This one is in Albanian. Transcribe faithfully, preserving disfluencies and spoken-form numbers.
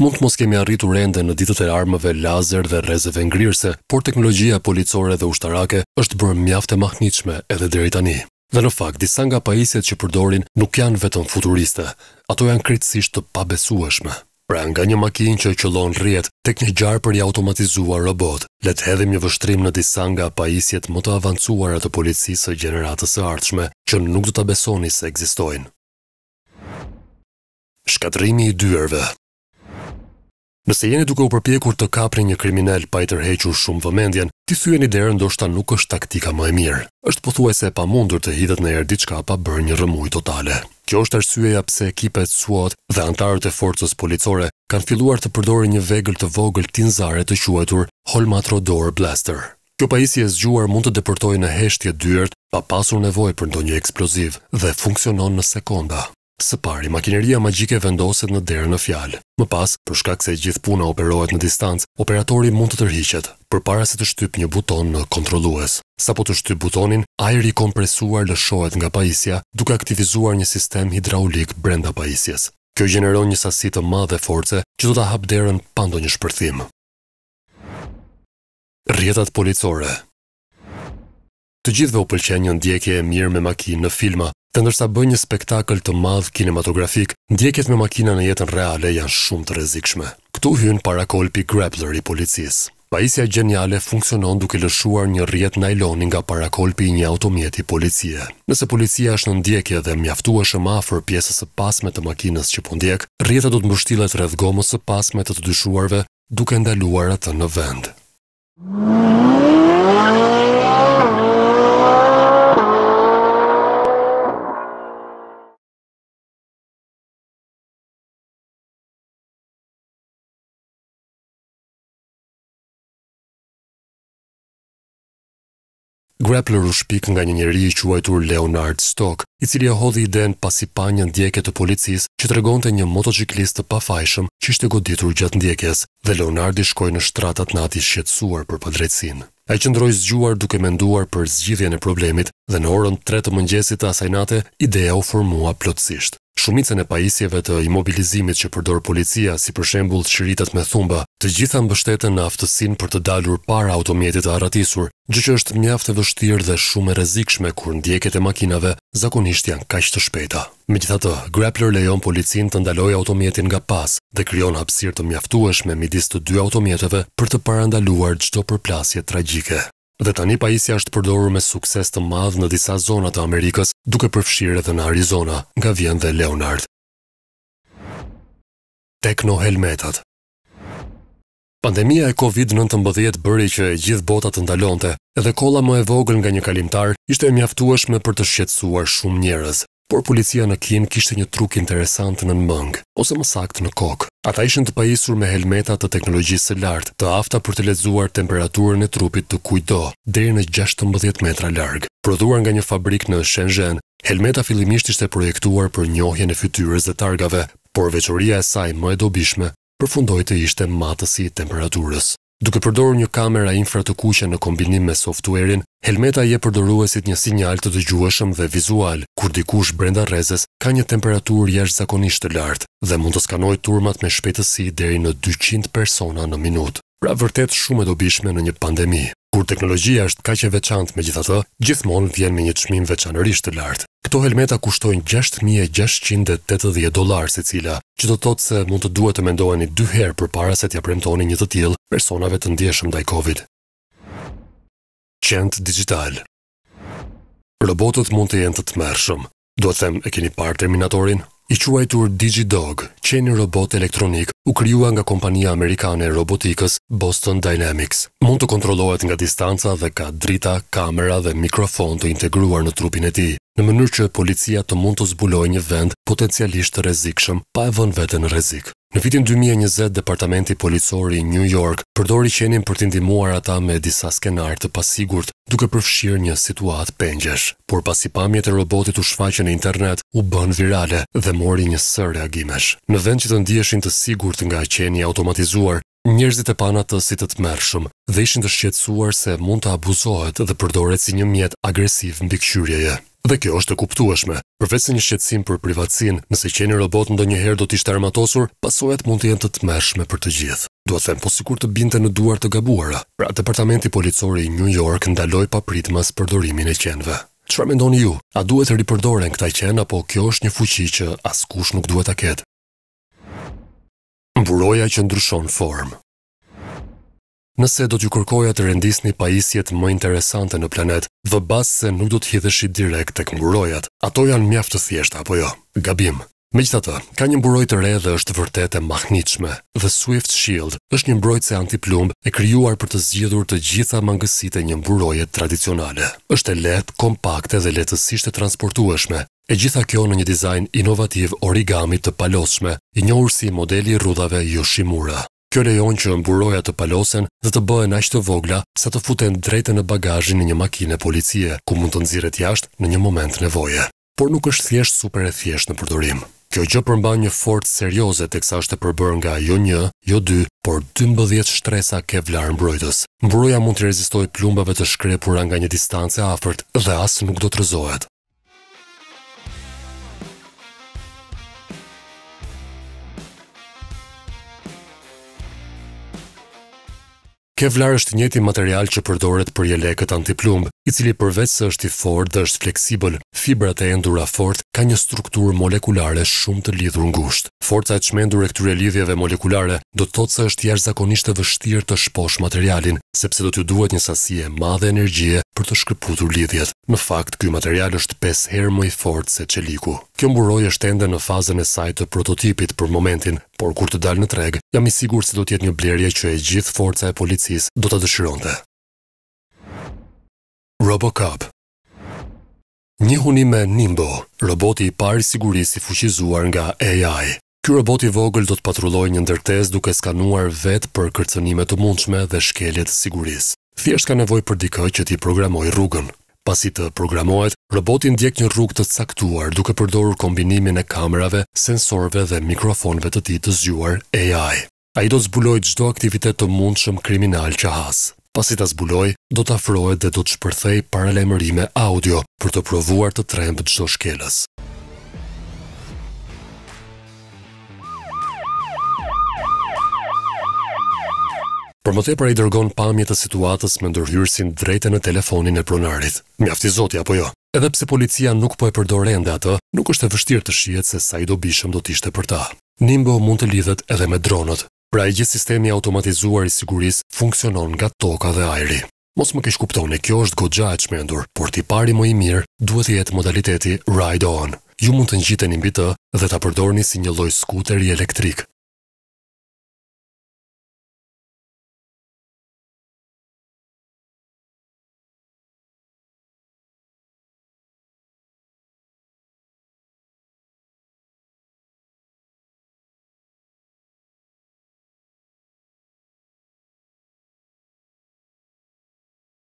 Mund të mos kemi arritur ende në ditët e armëve, lazer dhe rrezeve ngrirëse, por teknologjia policore dhe ushtarake është bërë mjaft e mahnitshme edhe deri tani. Dhe në fakt, disa nga pajisjet që përdorin nuk janë vetëm futuriste, ato janë krejtësisht të pabesueshme. Pra nga një makinë që qëllon rrjet tek një gjarpër i automatizuar robot, le të hedhim një vështrim në disa nga pajisjet më të avancuara të policisë së gjeneratës së ardhshme, që nuk do ta besoni se ekzistojnë. Shkatrimi i dyerve. Nëse jeni duke u përpjekur të kapni një kriminal pa i tërhequr shumë vëmendjen, ti thyeni derën ndoshta nuk është taktika më e mirë. Është pothuajse e pamundur të hidhet ndonjëherë diçka pa bërë një rrëmuj totale. Kjo është arsyeja pse ekipet SWAT dhe anëtarët e forcës policore kanë filluar të përdorin një vegël të vogël tinzare të quajtur Holmatrodor Blaster. Kjo pajisje e zgjuar mund të deportojë në heshtje dyert pa pasur nevojë për ndonjë eksploziv dhe funksionon në sekonda. Së pari, makineria magjike vendoset në derën në fjalë. Më pas, për shkak se gjithë puna operohet në distancë, operatori mund të tërhiqet, përpara se të shtyp një buton në kontrollues. Sapo të shtyp butonin, ajri i kompresuar lëshohet nga pajisja, duke aktivizuar një sistem hidraulik brenda pajisjes. Kjo gjeneron një sasi të madhe force që do ta hap derën pa ndonjë shpërthim. Rrjetat policore. Të gjithëve u pëlqen një ndjekje e mirë me makinë në filma, të ndërsa bën një spektakël të madh kinematografik, ndjekjet me makina në jetën reale janë shumë të rrezikshme. Këtu hyn parakolpi grappler i policisë. Pajisja geniale funksionon duke lëshuar një rrjet nailoni nga parakolpi i një automjeti policie. Nëse policia është në ndjekje dhe mjaftueshëm afër pjesës së pasme të makinës që po ndjek, rrjeta do të mbështillet rreth gomës së pasme të të dyshuarve, duke ndaluar atë në vend. Grappler u shpik nga një njeri i quajtur Leonard Stock, i cili e hodhi idenë pasi pa një ndjekje të policisë që tregonte një motociklist të pafajshëm që ishte goditur gjatë ndjekjes, dhe Leonardi shkoi në shtratat nati shqetësuar për padrejtësinë. Ai qëndroi zgjuar duke menduar për zgjidhjen e problemit dhe në orën tre të mëngjesit të asaj nate, ideja u formua plotësisht. Shumicën e pajisjeve të imobilizimit që përdor policia, si për shembull shiritat me thumba, të gjitha mbështeten në aftësinë për të dalur para automjetit të arratisur, gjë që është mjaft e vështirë dhe shumë e rrezikshme kur ndjekjet e makinave zakonisht janë kaq të shpejta. Megjithatë, grappler lejon policinë të ndalojë automjetin nga pas dhe krijon hapësirë të mjaftueshme midis të dy automjeteve për të parandaluar çdo përplasje tragjike. Dhe tani pajisja është përdorur me sukses të madh në disa zona të Amerikës, duke përfshirë edhe në Arizona, nga vjen dhe Leonard. Teknohelmetat. Pandemia e covid nëntëmbëdhjetë bëri që e gjithë bota të ndalonte, edhe kolla më e vogël nga një kalimtar ishte e mjaftueshme për të shqetësuar shumë njerëz. Por policia në Kinë kishte një truk interesant në mëng, ose më saktë në kokë. Ata ishin të pajisur me helmeta të teknologjisë së lartë, të afta për të lexuar temperaturën e trupit të kujdo, deri në gjashtëmbëdhjetë metra larg. Prodhuar nga një fabrikë në Shenzhen, helmeta fillimisht ishte projektuar për njohjen e fytyrës dhe targave, por veçoria e saj më e dobishme përfundoi të ishte matësi i temperaturës. Duke përdorur një kamera infra të kuqe në kombinim me softuerin, helmeta jep përdoruesit një sinjal të dëgjueshëm dhe vizual, kur dikush brenda rrezes ka një temperaturë jashtëzakonisht të lartë dhe mund të skanojë turmat me shpejtësi deri në dyqind persona në minutë. Pra vërtet shumë e dobishme në një pandemi. Kur teknologjia është kaq e veçantë megjithatë, gjithmonë vjen me një çmim veçanërisht të lartë. Këto helmeta kushtojnë gjashtë mijë e gjashtëqind e tetëdhjetë dollar secila, që do të thotë se mund të duhet të mendoheni dy herë përpara se t'ia premtoni një të tillë personave të ndjeshëm ndaj Covid. Qend digital. Robotët mund të jenë të tmerrshëm. Do të them, e keni parë Terminatorin? I quajtur DigiDog, qeni robot elektronik, u krijua nga kompania amerikane e robotikës Boston Dynamics. Mund të kontrollohet nga distanca dhe ka drita, kamera dhe mikrofon të integruar në trupin e tij, në mënyrë që policia të mund të zbulojë një vend potencialisht të rrezikshëm pa e vënë veten në rrezik. Në vitin dy mijë e njëzet, Departamenti Policor i New York përdori qenin për të ndihmuar ata me disa skenar të pasigurt, duke përfshirë një situatë pengjesh. Por pasi pamjet e robotit u shfaqën në internet, u bën virale dhe mori një sër reagimesh. Në vend që të ndiheshin të sigurt nga qeni automatizuar, njerëzit e pan atë si të tmerrshëm dhe ishin të shqetësuar se mund të abuzohet dhe përdoret si një mjet agresiv mbikëqyrjeje. Dhe kjo është e kuptueshme. Përveç se një shqetësim për privatësinë, nëse qeni robot ndonjëherë do të ishte armatosur, pasojat mund të jenë të tmerrshme për të gjithë. Dua të them, po sikur të binte në duar të gabuara. Pra, departamenti policor i New York ndaloi papritmas përdorimin e qenve. Çfarë mendoni ju? A duhet të ripërdoren këta qenë apo kjo është një fuqi që askush nuk duhet ta ketë? Mburoja që ndryshon formë. Nëse do t'ju kërkoja të rendisni pajisjet më interesante në planet, dhe basë se nuk do t'hidheshi direkt tek mburojat, ato janë mjaft të thjeshta, apo jo? Gabim. Megjithatë, ka një mburojë të re dhe është vërtet e mahnitshme. The Swift Shield është një mbrojtëse antiplumb e krijuar për të zgjidhur të gjitha mangësitë e një mburoje tradicionale. Është e lehtë, kompakte dhe lehtësisht e transportueshme. E gjitha kjo në një dizajn inovativ origami të palosshme, i njohur si modeli i rrudhave Yoshimura. Kjo lejon që mburoja të palosen dhe të bëhen aq të vogla sa të futen drejtë në bagazhin e një makine policie, ku mund të nxirret jashtë në një moment nevoje. Por nuk është thjesht super e thjeshtë në përdorim. Kjo gjë përmban një forcë serioze teksa është e përbërë nga jo një, jo dy, por dymbëdhjetë shtresa kevlar mbrojtës. Mburoja mund të rezistojë plumbave të shkrepura nga një distancë e afërt dhe as nuk do të rrëzohet. Kevlar është njëti material që përdoret për jelekët antiplumb, i cili përveç se është i fortë dhe është fleksibël, fibrat e endura fort ka një strukturë molekulare shumë të lidhur ngushtë. Forca e çmendur e këtyre lidhjeve molekulare do të thotë se është jashtëzakonisht e vështirë të shposh materialin, sepse do t'ju duhet një sasi e madhe energjie për të shkëputur lidhjet. Në fakt, ky material është pesë herë më i fortë se çeliku. Kjo mburojë është ende në fazën e saj të prototipit për momentin, por kur të dalë në treg, jam i sigurt se do të jetë një blerje që e gjithë forca e policisë do ta dëshironte. Robocop. Njihuni me Nimbo, roboti i parë i sigurisë i fuqizuar nga A I. Ky robot i vogël do të patrullojë një ndërtesë duke skanuar vetë për kërcënime të mundshme dhe shkelje të sigurisë. Thjesht ka nevojë për dikë që t'i programojë rrugën. Pasi të programohet, roboti ndjek një rrugë të caktuar duke përdorur kombinimin e kamerave, sensorëve dhe mikrofonëve të tij të zgjuar A I. Ai do të zbulojë çdo aktivitet të mundshëm kriminal që has. Pasi ta zbulojë, do të afrohet dhe do të shpërthejë paralajmërime audio për të provuar të trembë çdo shkelës. Për më tepër ai dërgon pamje të situatës me ndërhyrësin drejtë në telefonin e pronarit. Mjaft i zoti apo jo? Edhe pse policia nuk po e përdor ende atë, nuk është e vështirë të shihet se sa i dobishëm do të ishte për ta. Nimbo mund të lidhet edhe me dronët. Pra i gjithë sistemi automatizuar i sigurisë funksionon nga toka dhe ajri. Mos më keq kuptoni, kjo është goxha e çmendur, por tipari më i mirë duhet të jetë modaliteti ride on. Ju mund të ngjiteni mbi të dhe ta përdorni si një lloj skuteri elektrik.